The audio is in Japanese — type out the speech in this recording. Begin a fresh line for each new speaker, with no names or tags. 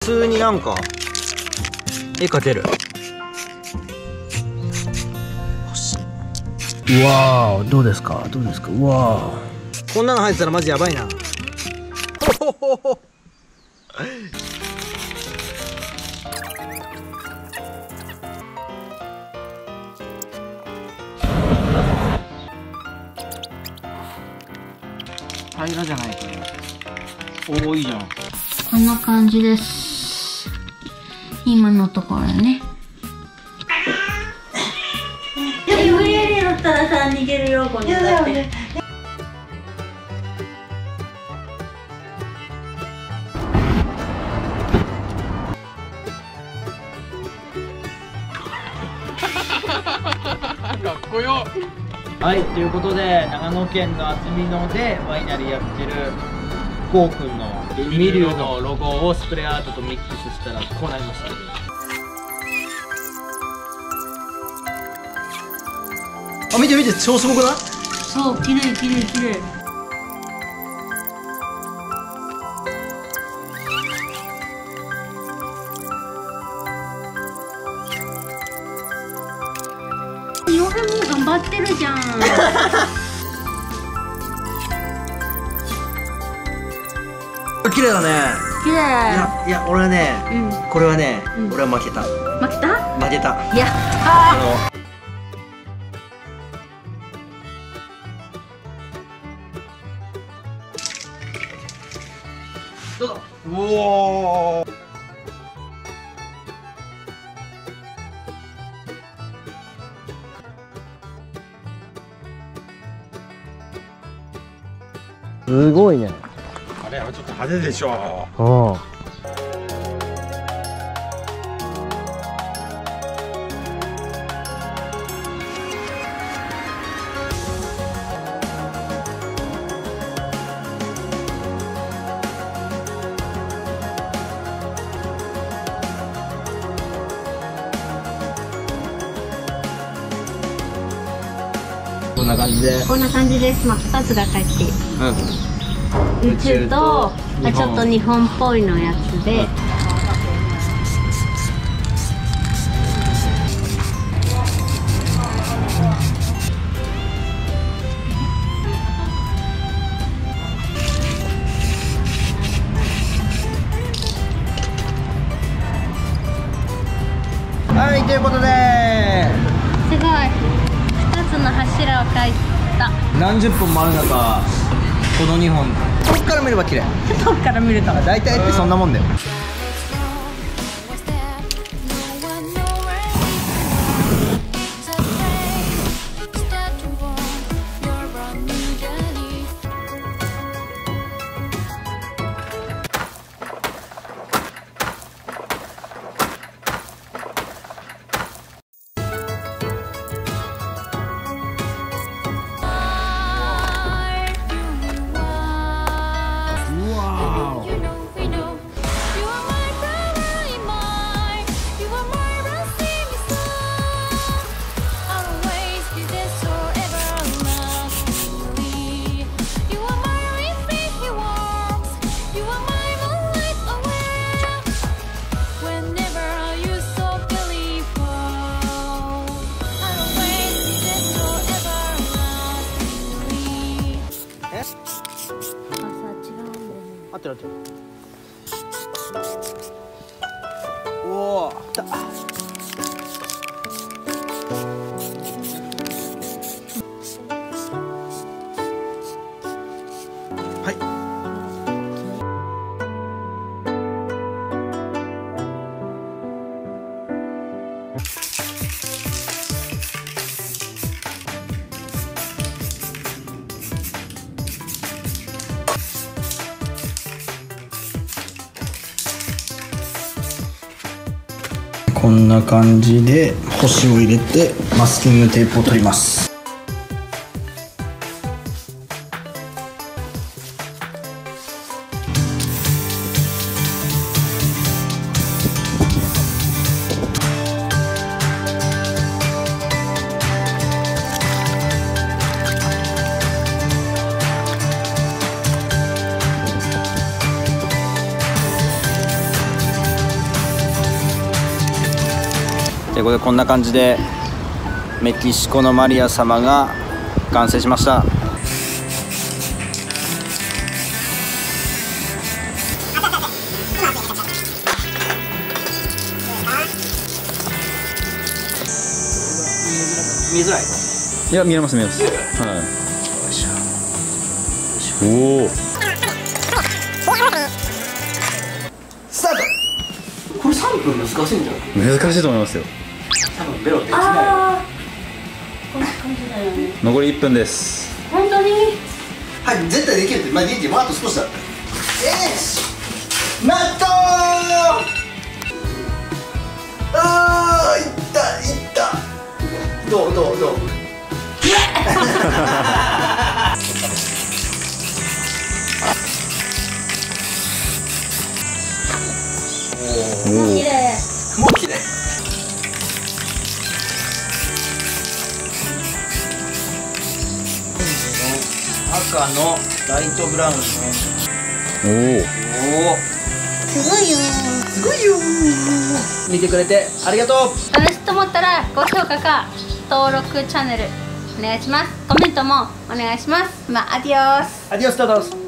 普通になんか絵描ける。
うわー、どうですかどうですか。うわ
ー、こんなの入ってたらマジやばいな。ほほほほ。平らじゃないかね。多いじゃん。
こんな感じです。今のところね。無理やりだったらさ、逃げるよ、これだって。
かっこよ。はい、ということで長野県の厚見野でワイナリーやってるこうくんの海竜のロゴをスプレーアートとミックスしたらこうなりました。あ、見て見て、超すごくない？
そう、綺麗綺麗綺麗。ヨヘも頑張ってるじゃん。
綺麗だね。
綺麗。
いや、俺はね、これはね、俺は負けた。
負けた？
負けた。
やったー。
どうぞ。うおー。
すごいね。
あれはちょっと派手でしょ。
ああ。
こんな感じで。
こんな感じです。まあ、2つが書いて。宇宙と、ちょっと日本っぽいのやつで。
はい、ということで。
すごい。2つの柱を描いた。
何十本もある中、この2本遠くから見れば綺麗。
遠くから見ると
大体ってそんなもんだよ。合ってる合ってる。おお、来た。はい。
こんな感じで星を入れてマスキングテープを取ります。 ということでこんな感じでメキシコのマリア様が完成しました。
見づらい。
いや見えます見えます。はい。おお。
スタート。これ3分難しいんじゃない？
難しいと思いますよ。
多分ベロできない。
こんな感じだよね。
残り1分です。
本当に？
はい、絶対できるって。まあ、できる。もうあと少しだ。よし。納豆。ああ、いったいった。どう。
綺麗。
もう綺麗。赤のライトブラウンの。
お
すごいよ。
すごいよ。見てくれてありがとう。
楽しいと思ったら高評価か登録チャンネルお願いします。コメントもお願いします。アディオス。
アディオストードス。